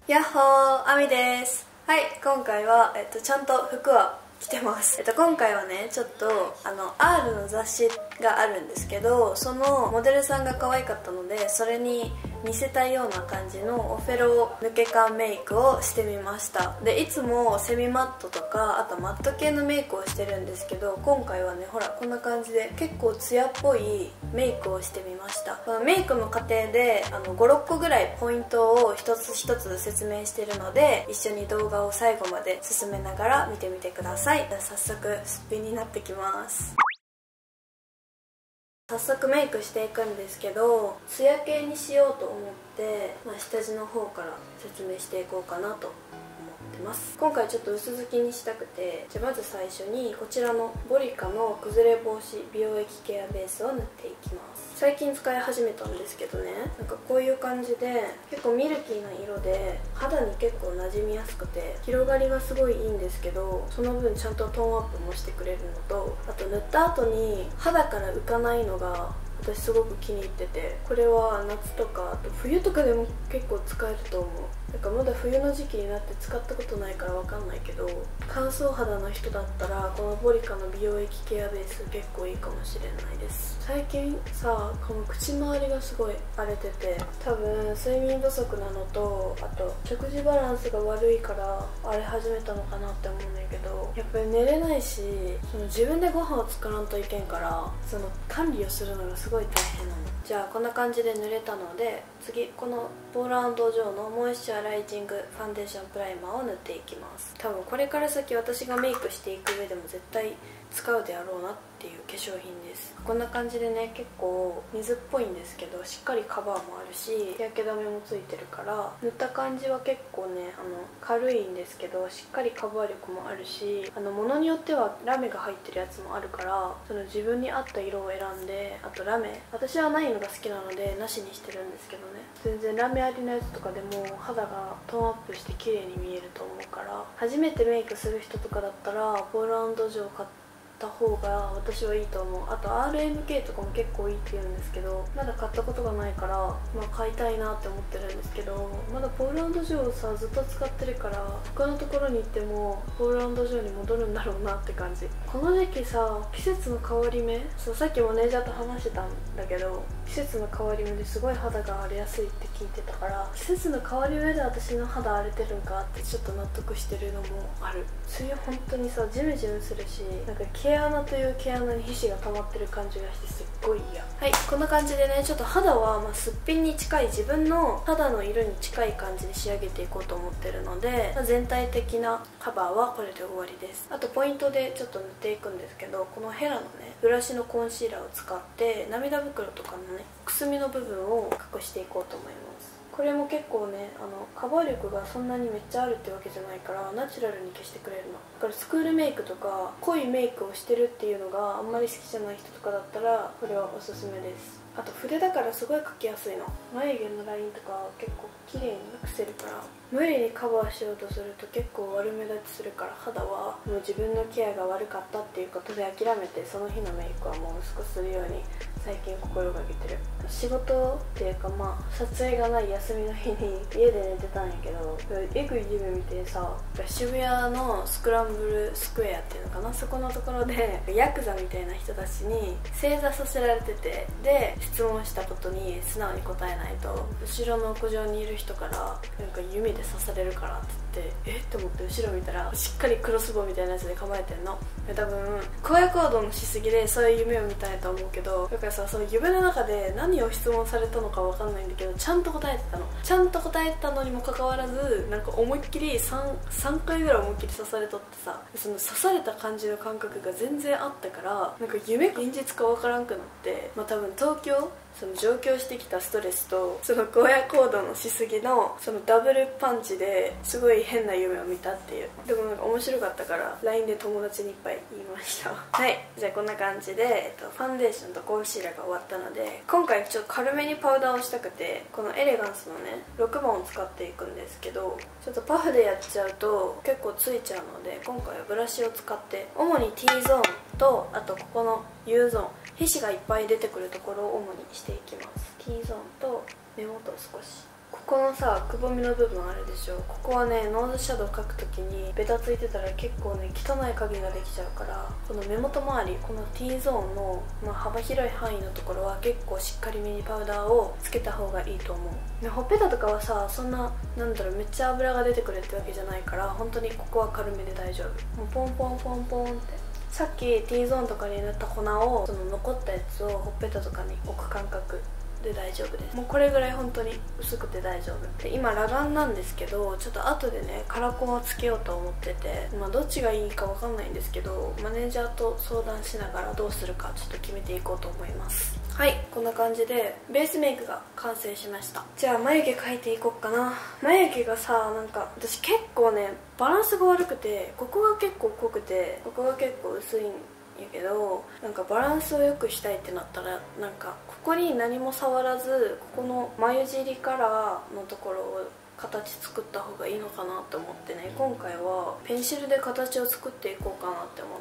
やっほー、あみです。はい、今回は、ちゃんと服は着てます。今回はね、ちょっとR の雑誌があるんですけど、そのモデルさんが可愛かったので、それに似せたような感じのオフェロ抜け感メイクをしてみました。でいつもセミマットとかあとマット系のメイクをしてるんですけど、今回はね、ほらこんな感じで結構ツヤっぽいメイクをしてみました。このメイクの過程で56個ぐらいポイントを一つ一つ説明してるので、一緒に動画を最後まで進めながら見てみてください。じゃあ早速すっぴんになってきます。早速メイクしていくんですけど、ツヤ系にしようと思って、下地の方から説明していこうかなと思ってます。今回ちょっと薄付きにしたくて、じゃあまず最初にこちらのボリカの崩れ防止美容液ケアベースを塗っていきます。最近使い始めたんですけどね、なんかこういう感じで結構ミルキーな色で肌に結構馴染みやすくて広がりがすごいいいんですけど、その分ちゃんとトーンアップもしてくれるのと、あと塗った後に肌から浮かないのが私すごく気に入ってて、これは夏とかあと冬とかでも結構使えると思う。なんかまだ冬の時期になって使ったことないからわかんないけど、乾燥肌の人だったらこのボリカの美容液ケアベース結構いいかもしれないです。最近さ、この口周りがすごい荒れてて、多分睡眠不足なのと、あと食事バランスが悪いから荒れ始めたのかなって思うんだけど、やっぱり寝れないし、自分でご飯を作らんといけんから、その管理をするのがすごい大変なの。じゃあこんな感じで塗れたので、次このポーランド・ジョーのモイスチャライジングファンデーションプライマーを塗っていきます。多分これから先私がメイクしていく上でも絶対使うであろうなっていう化粧品です。こんな感じでね、結構水っぽいんですけどしっかりカバーもあるし日焼け止めもついてるから、塗った感じは結構ね軽いんですけどしっかりカバー力もあるし、物によってはラメが入ってるやつもあるから、その自分に合った色を選んで、あとラメ私はないのが好きなのでなしにしてるんですけどね、全然ラメありのやつとかでも肌がトーンアップして綺麗に見えると思うから、初めてメイクする人とかだったらポーランドジョー買った方が私はいいと思う。あと RMK とかも結構いいって言うんですけど、まだ買ったことがないから、買いたいなって思ってるんですけど、まだポーランドジョーをさずっと使ってるから、他のところに行ってもポーランドジョーに戻るんだろうなって感じ。この時期さ、季節の変わり目、そうさっきマネージャーと話してたんだけど、季節の変わり目ですごい肌が荒れやすいって聞いてたから、季節の変わり目で私の肌荒れてるんかってちょっと納得してるのもある。梅雨本当にさジメジメするし、なんか毛穴という毛穴に皮脂が溜まってる感じがしてすっごい嫌。はい、こんな感じでね、ちょっと肌はすっぴんに近い、自分の肌の色に近い感じに仕上げていこうと思ってるので、全体的なカバーはこれで終わりです。あとポイントでちょっと塗っていくんですけど、このヘラのねブラシのコンシーラーを使って涙袋とかのねくすみの部分を隠していこうと思います。これも結構ねカバー力がそんなにめっちゃあるってわけじゃないからナチュラルに消してくれるのだから、スクールメイクとか濃いメイクをしてるっていうのがあんまり好きじゃない人とかだったらこれはおすすめです。あと筆だからすごい描きやすいの。眉毛のラインとか結構綺麗に隠せるから、無理にカバーしようとすると結構悪目立ちするから、肌はもう自分のケアが悪かったっていうことで諦めて、その日のメイクはもう薄くするように最近心がけてる。仕事っていうか撮影がない休みの日に家で寝てたんやけど、えぐい夢見てさ、渋谷のスクランブルスクエアっていうのかな、そこのところでヤクザみたいな人たちに正座させられてて、で質問したことに素直に答えないと後ろの屋上にいる人からなんか弓で刺されるからって言って、って思って後ろ見たらしっかりクロスボウみたいなやつで構えてんの。多分荒野行動のしすぎでそういう夢を見たんやと思うけど、だからさ、その夢の中で何を質問されたのか分かんないんだけどちゃんと答えてたの。ちゃんと答えてたのにもかかわらず、なんか思いっきり3回ぐらい思いっきり刺されとってさ、その刺された感じの感覚が全然あったから、なんか夢現実か分からんくなって、多分東京その上京してきたストレスとその荒野行動のしすぎのそのダブルパンチですごい変な夢を見たっていう。でもなんか面白かったから LINE で友達にいっぱい言いましたはい、じゃあこんな感じで、ファンデーションとコンシーラーが終わったので、今回ちょっと軽めにパウダーをしたくて、このエレガンスのね6番を使っていくんですけど、ちょっとパフでやっちゃうと結構ついちゃうので、今回はブラシを使って主に T ゾーンと、あとここの U ゾーン、皮脂がいっぱい出てくるところを主にしていきます。 T ゾーンと目元を少し、ここのさくぼみの部分あるでしょ。ここはねノーズシャドウ描くときにベタついてたら結構ね汚い影ができちゃうから、この目元周り、この T ゾーンの、幅広い範囲のところは結構しっかりめにパウダーをつけた方がいいと思う。でほっぺたとかはさそんなめっちゃ油が出てくるってわけじゃないから、本当にここは軽めで大丈夫。もうポンポンポンポンって、さっき T ゾーンとかに塗った粉をその残ったやつをほっぺたとかに置く感覚で大丈夫です。もうこれぐらい本当に薄くて大丈夫で、今裸眼なんですけど、ちょっと後でねカラコンをつけようと思ってて、どっちがいいか分かんないんですけど、マネージャーと相談しながらどうするかちょっと決めていこうと思います。はい、こんな感じでベースメイクが完成しました。じゃあ眉毛描いていこうかな。眉毛がさ私結構ねバランスが悪くて、ここが結構濃くてここが結構薄いんやけど、バランスを良くしたいってなったらここに何も触らず、ここの眉尻カラーのところを形作った方がいいのかなと思ってね、今回はペンシルで形を作っていこうかなって思って、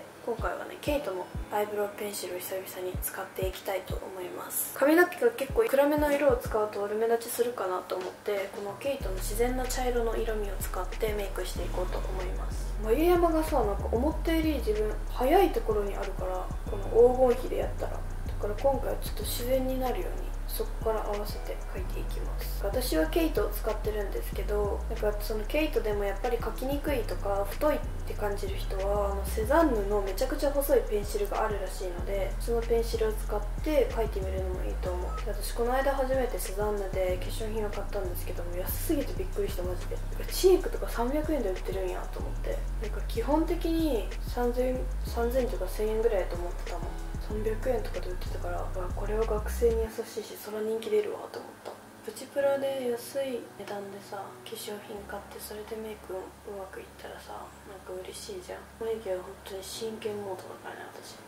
今回はねケイトのアイブロウペンシルを久々に使っていきたいと思います。髪の毛が結構暗めの色を使うと悪目立ちするかなと思って、このケイトの自然な茶色の色味を使ってメイクしていこうと思います。眉山がさ思ったより自分早いところにあるから、この黄金比でやったら、だから今回はちょっと自然になるようにそこから合わせて描いていきます。私はケイトを使ってるんですけど、そのケイトでもやっぱり描きにくいとか太いって感じる人はセザンヌのめちゃくちゃ細いペンシルがあるらしいので、そのペンシルを使って描いてみるのもいいと思う。私この間初めてセザンヌで化粧品を買ったんですけども、安すぎてびっくりしたマジで。チークとか300円で売ってるんやと思って、基本的に3000とか1000円ぐらいだと思ってたもん。300円とかで売ってたから、これは学生に優しいしそら人気出るわと思った。プチプラで安い値段でさ化粧品買って、それでメイクうまくいったらさ嬉しいじゃん。眉毛は本当に真剣モードだからね私。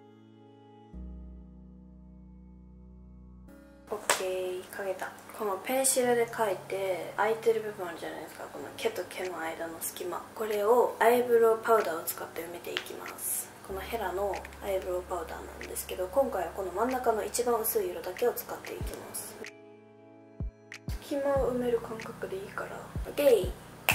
オッケー、描けた。このペンシルで描いて空いてる部分あるじゃないですか、この毛と毛の間の隙間、これをアイブロウパウダーを使って埋めていきます。このヘラのアイブロウパウダーなんですけど、今回はこの真ん中の一番薄い色だけを使っていきます。隙間を埋める感覚でいいから OK。 はい、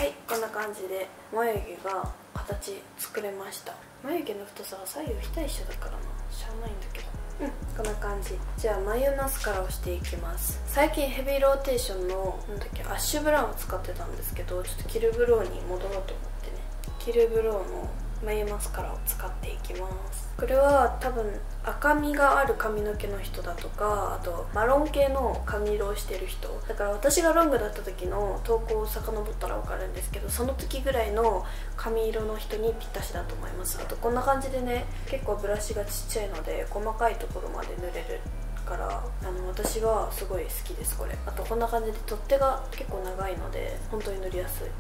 こんな感じで眉毛が形作れました。眉毛の太さは左右非対称だからな、しゃあないんだけど、こんな感じ。じゃあ眉マスカラをしていきます。最近ヘビーローテーションのアッシュブラウンを使ってたんですけど、ちょっとキルブローに戻ろうと思ってね、キルブローの眉マスカラを使っていきます。これは多分赤みがある髪の毛の人だとか、あとマロン系の髪色をしてる人だから、私がロングだった時の投稿を遡ったら分かるんですけど、その時ぐらいの髪色の人にぴったしだと思います。あとこんな感じでね、結構ブラシがちっちゃいので細かいところまで塗れるから、私はすごい好きです。これあとこんな感じで取っ手が結構長いので本当に塗りやすい。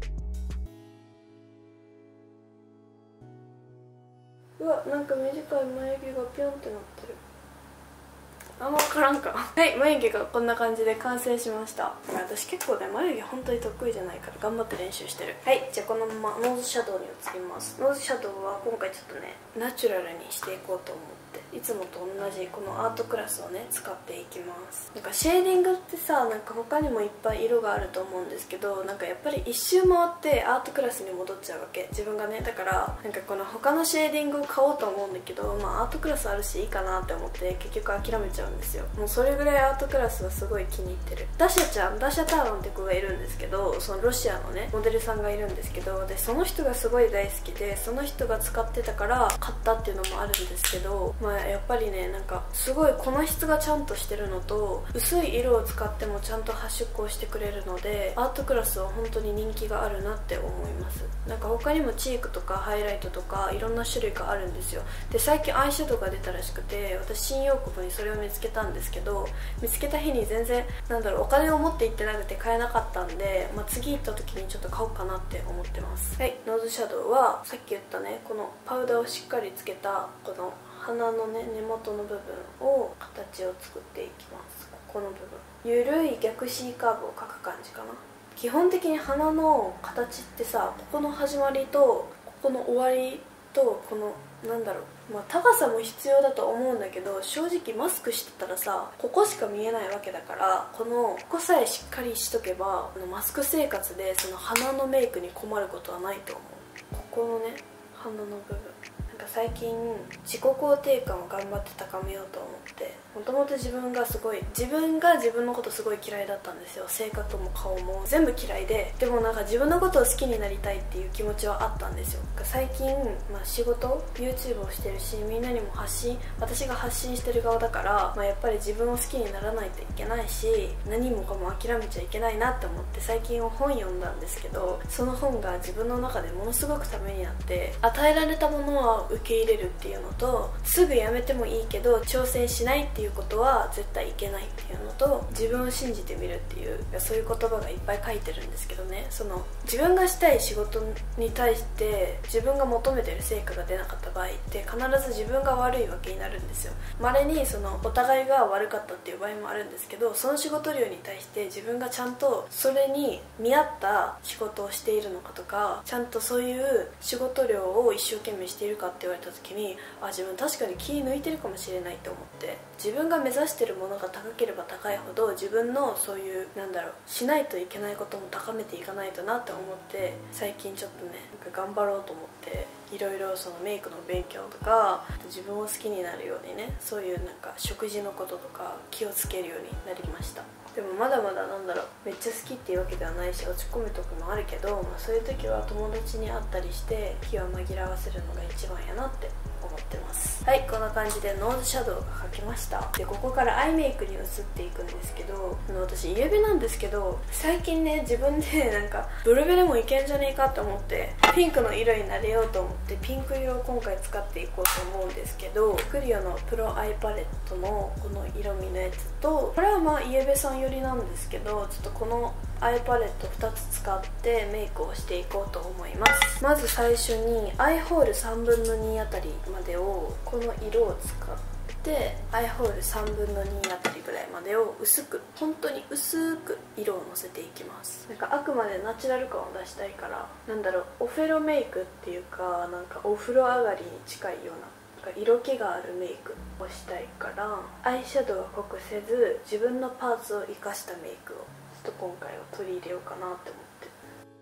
うわ、短い眉毛がピョンってなってる。あんま分からんかはい、眉毛がこんな感じで完成しました。私結構ね眉毛本当に得意じゃないから頑張って練習してる。はい、じゃあこのままノーズシャドウに移ります。ノーズシャドウは今回ちょっとねナチュラルにしていこうと思って、いつもと同じこのアートクラスをね使っていきます。シェーディングってさ他にもいっぱい色があると思うんですけど、やっぱり一周回ってアートクラスに戻っちゃうわけ、自分がね。だからこの他のシェーディングを買おうと思うんだけど、アートクラスあるしいいかなって思って結局諦めちゃうんですよ。もうそれぐらいアートクラスはすごい気に入ってる。ダシャターロンって子がいるんですけど、そのロシアのねモデルさんがいるんですけど、でその人がすごい大好きで、その人が使ってたから買ったっていうのもあるんですけど、やっぱりねすごい粉質がちゃんとしてるのと、薄い色を使ってもちゃんと発色をしてくれるので、アートクラスは本当に人気があるなって思います。他にもチークとかハイライトとかいろんな種類があるんですよ。で最近アイシャドウが出たらしくて、私新大久保にそれを見つけたんですけど、見つけた日に全然お金を持って行ってなくて買えなかったんで、次行った時にちょっと買おうかなって思ってます。はい、ノーズシャドウはさっき言ったねこのパウダーをしっかりつけたこの鼻のね根元の部分を形を作っていきます。ここの部分ゆるい逆 C カーブを描く感じかな。基本的に鼻の形ってさ、ここの始まりとここの終わりとこのなんだろう、高さも必要だと思うんだけど、正直マスクしてたらさここしか見えないわけだから、ここさえしっかりしとけばマスク生活でその鼻のメイクに困ることはないと思う。ここのね鼻の部分、最近自己肯定感を頑張って高めようと思って、もともと自分が自分のことすごい嫌いだったんですよ。性格も顔も全部嫌いで、でも自分のことを好きになりたいっていう気持ちはあったんですよ。最近、仕事 YouTube をしてるし、みんなにも私が発信してる側だから、やっぱり自分を好きにならないといけないし、何もかも諦めちゃいけないなって思って最近本読んだんですけど、その本が自分の中でものすごくためになって、与えられたものは受け入れるっていうのと、すぐやめてもいいけど挑戦しないっていうことは絶対いけないっていうのと、自分を信じてみるっていう、そういう言葉がいっぱい書いてるんですけどね、自分がしたい仕事に対して自分が求めてる成果が出なかった場合って必ず自分が悪いわけになるんですよ。稀にお互いが悪かったっていう場合もあるんですけど、その仕事量に対して自分がちゃんとそれに見合った仕事をしているのかとか、ちゃんとそういう仕事量を一生懸命しているかって言われた時に、自分確かに気抜いてるかもしれないと思って、自分が目指してるものが高ければ高いほど自分のそういうしないといけないことも高めていかないとなって思って、最近ちょっとね頑張ろうと思っていろいろメイクの勉強とか、自分を好きになるようにね、そういう食事のこととか気をつけるようになりました。でもまだまだめっちゃ好きっていうわけではないし、落ち込むとこもあるけど、そういう時は友達に会ったりして気を紛らわせるのが一番やなって思ってます。はい、こんな感じでノーズシャドウが描けました。でここからアイメイクに移っていくんですけど、私イエベなんですけど、最近ね自分でブルベでもいけんじゃねえかと思ってピンクの色になれようと思ってピンク色を今回使っていこうと思うんですけど、クリオのプロアイパレットのこの色味のやつと、これはイエベさん寄りなんですけど、ちょっとこのアイパレット2つ使ってメイクをしていこうと思います。まず最初にアイホール3分の2あたりまでをこの色を使ってアイホール3分の2あたりぐらいまでを本当に薄く色をのせていきます。あくまでナチュラル感を出したいから、オフェロメイクっていうかお風呂上がりに近いような色気があるメイクをしたいから、アイシャドウは濃くせず自分のパーツを生かしたメイクを今回は取り入れようかなって思って。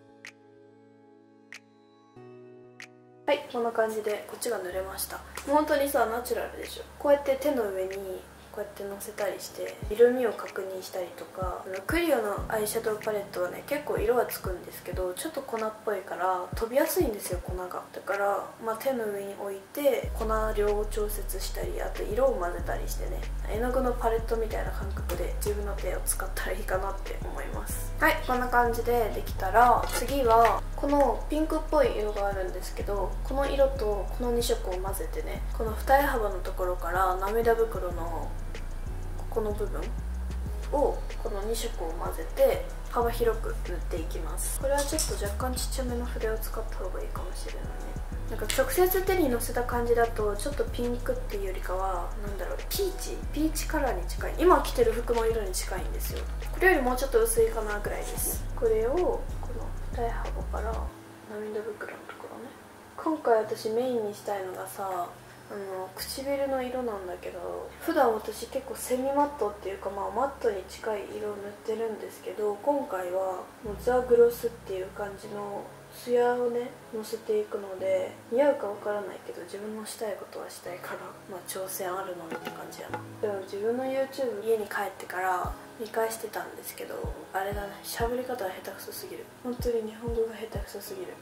はい、こんな感じでこっちが塗れました。もう本当にナチュラルでしょ。こうやって手の上にこうやってのせたりして色味を確認したりとか、クリオのアイシャドウパレットはね結構色はつくんですけど、ちょっと粉っぽいから飛びやすいんですよ、粉が。だから、手の上に置いて粉量を調節したり、あと色を混ぜたりしてね、絵の具のパレットみたいな感覚で自分の手を使ったらいいかなって思います。はい、こんな感じでできたら、次はこのピンクっぽい色があるんですけど、この色とこの2色を混ぜてね、この二重幅のところから涙袋のこの部分をこの2色を混ぜて幅広く塗っていきます。これはちょっと若干ちっちゃめの筆を使った方がいいかもしれないね。直接手にのせた感じだとちょっとピンクっていうよりかはピーチカラーに近い、今着てる服の色に近いんですよ。これよりもうちょっと薄いかなぐらいです。これをこの二重幅から涙袋のところね、今回私メインにしたいのが唇の色なんだけど、普段私結構セミマットっていうかマットに近い色を塗ってるんですけど、今回はもうザ・グロスっていう感じのツヤをねのせていくので、似合うかわからないけど自分のしたいことはしたいから、挑戦あるのみって感じやな。でも自分の YouTube 家に帰ってから見返してたんですけど、あれだね、喋り方は下手くそすぎる。本当に日本語が下手くそすぎる。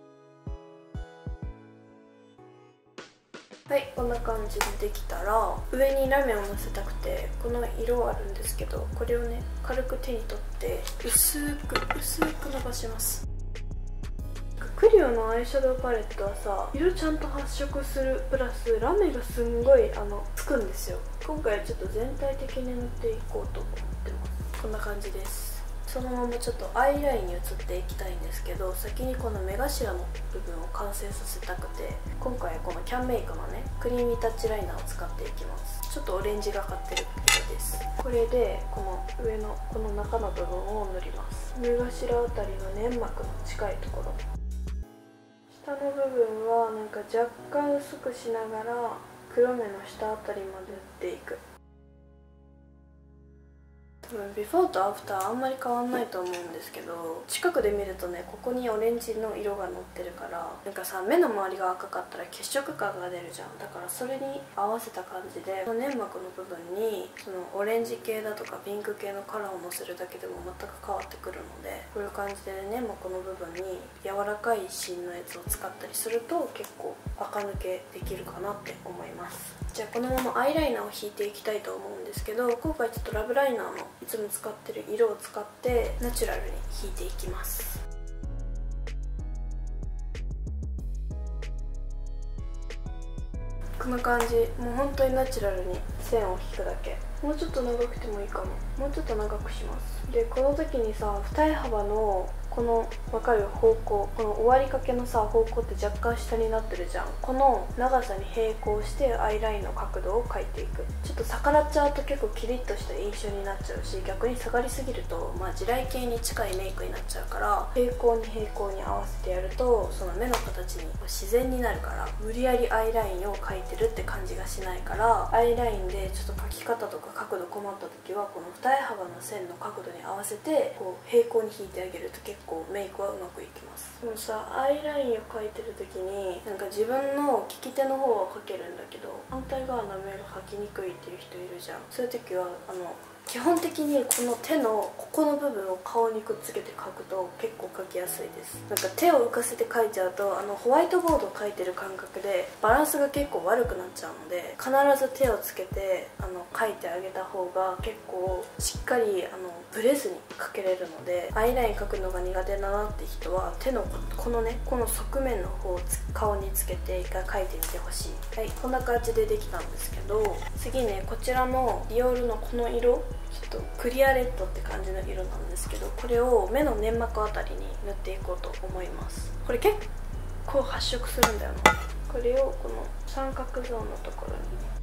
はい、こんな感じでできたら、上にラメをのせたくてこの色あるんですけど、これをね軽く手に取って薄く伸ばします。クリオのアイシャドウパレットは色ちゃんと発色するプラスラメがすんごいつくんですよ。今回はちょっと全体的に塗っていこうと思ってます。こんな感じです。そのままちょっとアイラインに移っていきたいんですけど、先にこの目頭の部分を完成させたくて、今回はこのキャンメイクのねクリーミータッチライナーを使っていきます。ちょっとオレンジがかってる色です。これでこの上のこの中の部分を塗ります。目頭あたりの粘膜の近いところ、 下の部分はなんか若干薄くしながら黒目の下あたりまで打っていく。多分ビフォーとアフターあんまり変わんないと思うんですけど、近くで見るとね、ここにオレンジの色がのってるから、なんかさ、目の周りが赤かったら血色感が出るじゃん。だからそれに合わせた感じで、粘膜の部分にそのオレンジ系だとかピンク系のカラーをのせるだけでも全く変わってくるので、こういう感じで粘膜の部分に柔らかい芯のやつを使ったりすると結構垢抜けできるかなって思います。じゃあこのままアイライナーを引いていきたいと思うんですけど、今回ちょっとラブライナーのいつも使ってる色を使ってナチュラルに引いていきます。こんな感じ、もう本当にナチュラルに線を引くだけ。もうちょっと長くてもいいかも。もうちょっと長くします。でこの時にさ、二重幅のこの分かる方向、この終わりかけのさ方向って若干下になってるじゃん。この長さに並行してアイラインの角度を描いていく。ちょっと逆らっちゃうと結構キリッとした印象になっちゃうし、逆に下がりすぎると地雷系に近いメイクになっちゃうから、平行に平行に合わせてやるとその目の形に自然になるから、無理やりアイラインを描いてるって感じがしないから、アイラインでちょっと描き方とか角度困った時はこの二重幅の線の角度に合わせてこう平行に引いてあげると結構メイクはうまくいきます。でもさ、アイラインを描いてる時になんか自分の利き手の方は描けるんだけど、反対側の目が描きにくいっていう人いるじゃん。そういう時は基本的にこの手のここの部分を顔にくっつけて描くと結構描きやすいです。なんか手を浮かせて描いちゃうとホワイトボードを描いてる感覚でバランスが結構悪くなっちゃうので、必ず手をつけて描いてあげた方が結構しっかりブレずに描けれるので、アイライン描くのが苦手だなって人は手のこのね、この側面の方を顔につけて一回描いてみてほしい。はい、こんな感じでできたんですけど、次ね、こちらのディオールのこの色、ちょっとクリアレッドって感じの色なんですけど、これを目の粘膜あたりに塗っていこうと思います。これ結構発色するんだよな。これをこの三角ゾーンのところに、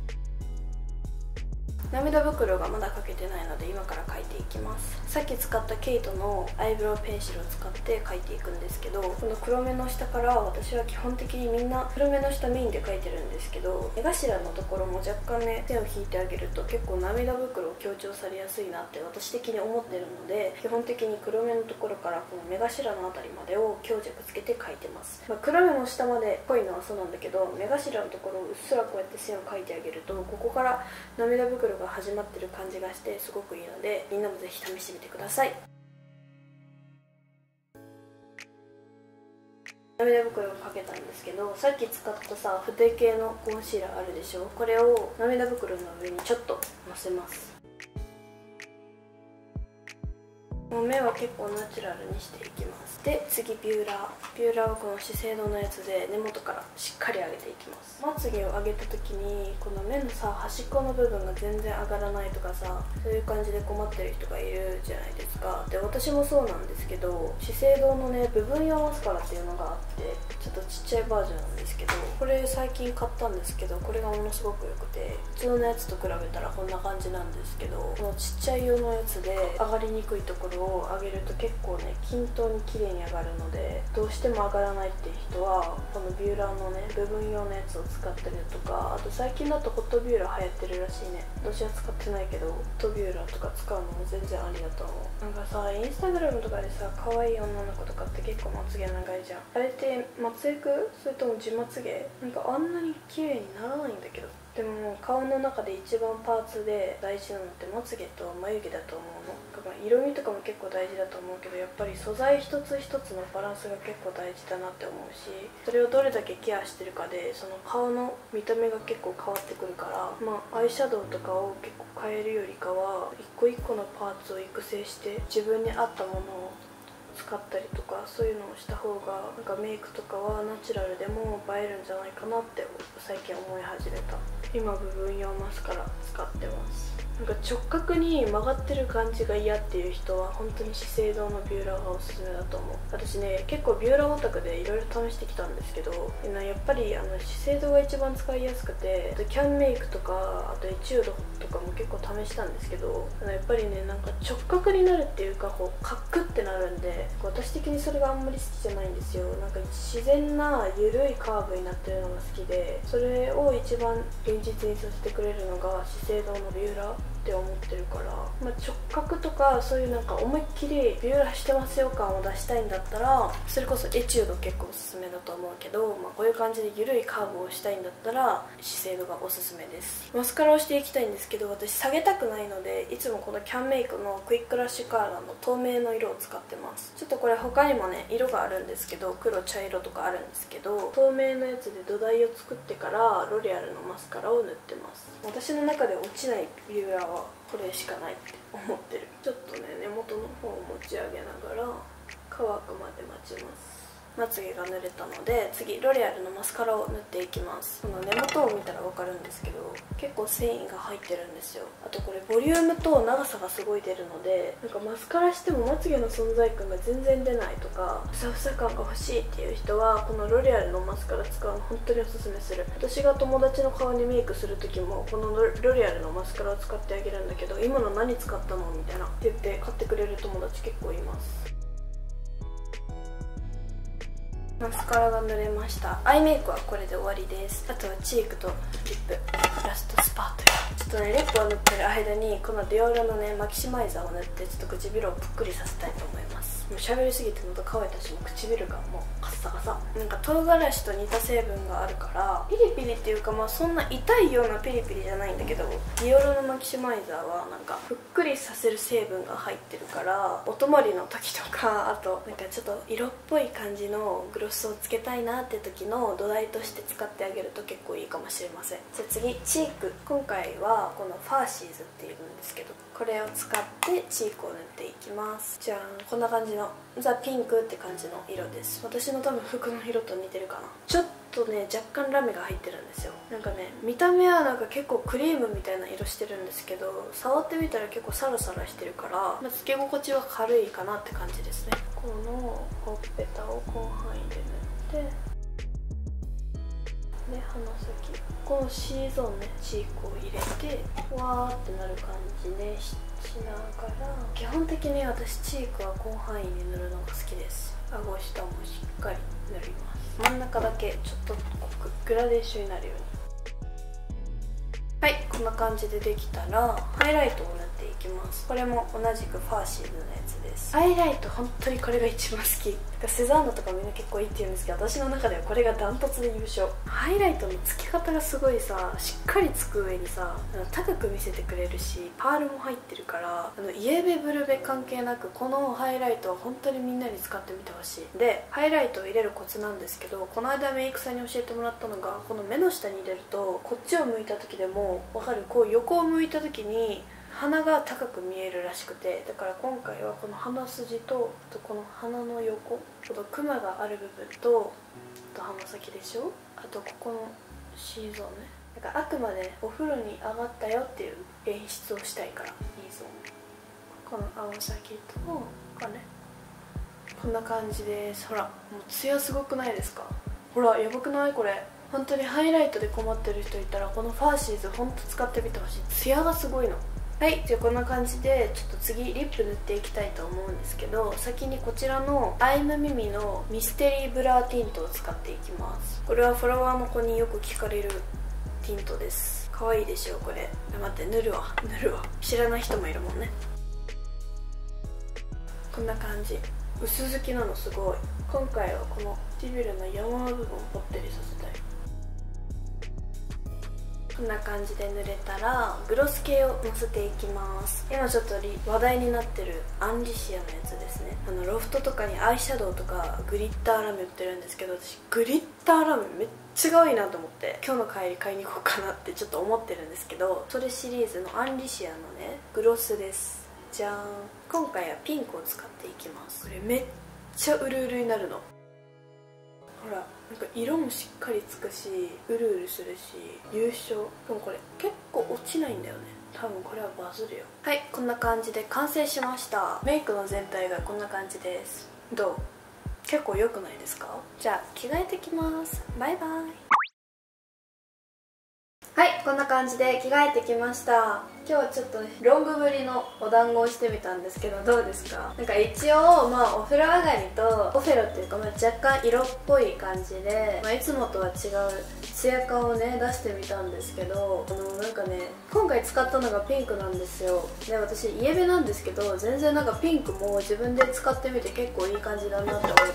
涙袋がまだ描けてないので今から描いていきます。さっき使ったケイトのアイブロウペンシルを使って描いていくんですけど、この黒目の下から私は基本的にみんな黒目の下メインで描いてるんですけど、目頭のところも若干ね線を引いてあげると結構涙袋を強調されやすいなって私的に思ってるので、基本的に黒目のところからこの目頭のあたりまでを強弱つけて描いてます。黒目の下まで濃いのはそうなんだけど、目頭のところをうっすらこうやって線を描いてあげるとここから涙袋が始まってる感じがしてすごくいいので、みんなもぜひ試してみてください。涙袋をかけたんですけど、さっき使ったさ筆系のコンシーラーあるでしょ。これを涙袋の上にちょっとのせます。もう目は結構ナチュラルにしていきます。で次ビューラーはこの資生堂のやつで根元からしっかり上げていきます。まつげを上げた時にこの目のさ端っこの部分が全然上がらないとかさ、そういう感じで困ってる人がいるじゃないですか。で私もそうなんですけど、資生堂のね部分用マスカラっていうのがあって、ちょっとちっちゃいバージョンなんですけど、これ最近買ったんですけど、これがものすごく良くて、普通のやつと比べたらこんな感じなんですけど、このちっちゃい用のやつで上がりにくいところを上げると結構ね均等に綺麗に上がるので、どうしても上がらないっていう人はこのビューラーのね部分用のやつを使ったりだとか、あと最近だとホットビューラー流行ってるらしいね。私は使ってないけどホットビューラーとか使うのも全然ありだと思う。なんかさインスタグラムとかでさ可愛い女の子とかって結構まつげ長いじゃん。あれってまつエクそれとも自まつげ、なんかあんなに綺麗にならないんだけど。でも顔の中で一番パーツで大事なのってまつげと眉毛だと思うの。だから色味とかも結構大事だと思うけど、やっぱり素材一つ一つのバランスが結構大事だなって思うし、それをどれだけケアしてるかでその顔の見た目が結構変わってくるから、アイシャドウとかを結構変えるよりかは一個一個のパーツを育成して自分に合ったものを使ったりとか、そういうのをした方がなんかメイクとかはナチュラルでも映えるんじゃないかなって最近思い始めた。今部分用マスカラ使ってます。 なんか直角に曲がってる感じが嫌っていう人は本当に資生堂のビューラーがおすすめだと思う。私ね結構ビューラーオタクでいろいろ試してきたんですけど、やっぱり資生堂が一番使いやすくて、あとキャンメイクとかあとエチュードとかも結構試したんですけど、やっぱりねなんか直角になるっていうかこうカックってなるんで、私的にそれがあんまり好きじゃないんですよ。なんか自然な緩いカーブになってるのが好きで、それを一番現実にさせてくれるのが資生堂のビューラーって思ってるから、直角とかそういうなんか思いっきりビューラーしてますよ感を出したいんだったらそれこそエチュード結構おすすめだと思うけど、こういう感じで緩いカーブをしたいんだったら資生堂がおすすめです。マスカラをしていきたいんですけど、私下げたくないのでいつもこのキャンメイクのクイックラッシュカーラーの透明の色を使ってます。ちょっとこれ他にもね色があるんですけど、黒茶色とかあるんですけど、透明のやつで土台を作ってからロレアルのマスカラを塗ってます。私の中で落ちないビューラーはこれしかないって思ってる。ちょっとね根元の方を持ち上げながら乾くまで待ちます。まつげが濡れたので次ロレアルのマスカラを塗っていきます。この根元を見たら分かるんですけど結構繊維が入ってるんですよ。あとこれボリュームと長さがすごい出るので、なんかマスカラしてもまつげの存在感が全然出ないとかふさふさ感が欲しいっていう人はこのロレアルのマスカラ使うの本当におすすめする。私が友達の顔にメイクする時もこのロレアルのマスカラを使ってあげるんだけど、今の何使ったのみたいなって言って買ってくれる友達結構います。マスカラが塗れました。アイメイクはこれで終わりです。あとはチークとリップ、ラストスパートよ。ちょっとねリップを塗ってる間にこのディオールのねマキシマイザーを塗ってちょっと唇をぷっくりさせたいと思います。もう喋りすぎて喉乾いたしもう唇がもうカッサカサ。なんか唐辛子と似た成分があるからピリピリっていうかそんな痛いようなピリピリじゃないんだけど、ディオールのマキシマイザーはなんかぷっくりさせる成分が入ってるからお泊まりの時とか、あとなんかちょっと色っぽい感じのグロスをつけたいなって時の土台として使ってあげると結構いいかもしれません。じゃあ次チーク。今回はこのファーシーズっていうんですけど、これを使ってチークを塗っていきます。じゃん、こんな感じのザ・ピンクって感じの色です。私の多分服の色と似てるかな。ちょっとね若干ラメが入ってるんですよ。なんかね見た目はなんか結構クリームみたいな色してるんですけど、触ってみたら結構サラサラしてるから、つけ心地は軽いかなって感じですね。このほっぺたを広範囲で塗って、で鼻先この C ゾーンねチークを入れてわーってなる感じでしながら、基本的に私チークは広範囲に塗るのが好きです。顎下もしっかり塗ります。真ん中だけちょっと濃くグラデーションになるように。はい、こんな感じでできたらハイライトを塗っていきます。これも同じくファーシーズのやつです。ハイライト本当にこれが一番好き。セザンヌとかみんな結構いいって言うんですけど、私の中ではこれがダントツで優勝。ハイライトの付き方がすごいさ、しっかりつく上にさ高く見せてくれるし、パールも入ってるからイエベブルベ関係なくこのハイライトは本当にみんなに使ってみてほしい。でハイライトを入れるコツなんですけど、この間メイクさんに教えてもらったのが、この目の下に入れるとこっちを向いた時でも分かる、こう横を向いた時に鼻が高く見えるらしくて、だから今回はこの鼻筋とこの鼻の横、このクマがある部分と鼻先でしょ、あとここの C ゾーンね。だからあくまでお風呂に上がったよっていう演出をしたいから E ゾーン、この青先とこれね、こんな感じです。ほらもうツヤすごくないですか。ほらやばくないこれ。本当にハイライトで困ってる人いたらこのファーシーズ本当使ってみてほしい。ツヤがすごいの。はい、じゃあこんな感じでちょっと次リップ塗っていきたいと思うんですけど、先にこちらのアイムミミのミステリーブラーティントを使っていきます。これはフォロワーの子によく聞かれるティントです。可愛いでしょこれ。待って塗るわ知らない人もいるもんね。こんな感じ、薄付きなのすごい。今回はこの唇の山の部分をぽってりさせたい。こんな感じで塗れたらグロス系をのせていきます。今ちょっと話題になってるアンリシアのやつですね。ロフトとかにアイシャドウとかグリッターラメ売ってるんですけど、私グリッターラメめっちゃ可愛いなと思って今日の帰り買いに行こうかなってちょっと思ってるんですけど、それシリーズのアンリシアのねグロスです。じゃーん。今回はピンクを使っていきます。これめっちゃうるうるになるの。 ほらなんか色もしっかりつくしうるうるするし優勝。でもこれ結構落ちないんだよね。多分これはバズるよ。はい、こんな感じで完成しました。メイクの全体がこんな感じです。どう？結構良くないですか？じゃあ着替えてきます。バイバイ。はい、こんな感じで着替えてきました。今日はちょっとねロングぶりのお団子をしてみたんですけど、どうですか？なんか一応お風呂上がりとオフェロっていうか、若干色っぽい感じで、いつもとは違うツヤ感をね出してみたんですけど、なんかね今回使ったのがピンクなんですよ。で私イエベなんですけど、全然なんかピンクも自分で使ってみて結構いい感じだなって思って、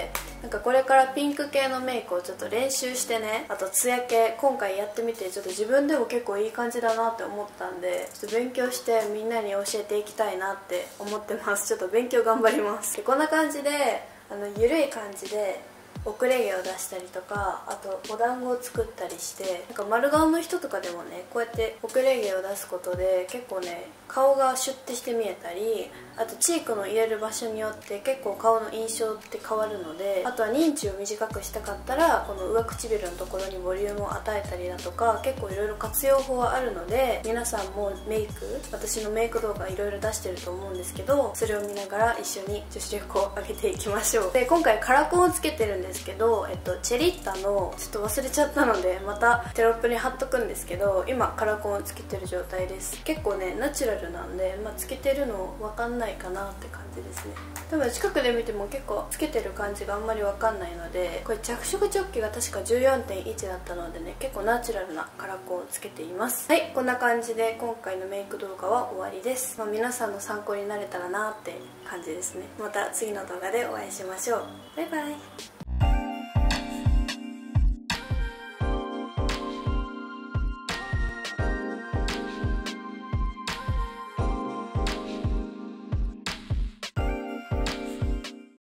なんかこれからピンク系のメイクをちょっと練習してね、あとツヤ系今回やってみてちょっと自分でも結構いい感じだなって思ったんで、ちょっと勉強してみんなに教えていきたいなって思ってます。ちょっと勉強頑張ります。でこんな感じでゆるい感じで遅れ毛を出したりとか、あとお団子を作ったりして、なんか丸顔の人とかでもねこうやって遅れ毛を出すことで結構ね顔がシュッてして見えたり、あとチークの入れる場所によって結構顔の印象って変わるので、あとは認知を短くしたかったらこの上唇のところにボリュームを与えたりだとか、結構いろいろ活用法はあるので、皆さんもメイク、私のメイク動画いろいろ出してると思うんですけど、それを見ながら一緒に女子力を上げていきましょう。で今回カラコンをつけてるんですけど、チェリッタのちょっと忘れちゃったのでまたテロップに貼っとくんですけど、今カラコンをつけてる状態です。結構ねナチュラルなんで、つけてるの分かんないかなって感じですね。多分近くで見ても結構つけてる感じがあんまり分かんないので、これ着色直径が確か 14.1 だったのでね、結構ナチュラルなカラコンをつけています。はい、こんな感じで今回のメイク動画は終わりです。皆さんの参考になれたらなって感じですね。また次の動画でお会いしましょう。バイバイ。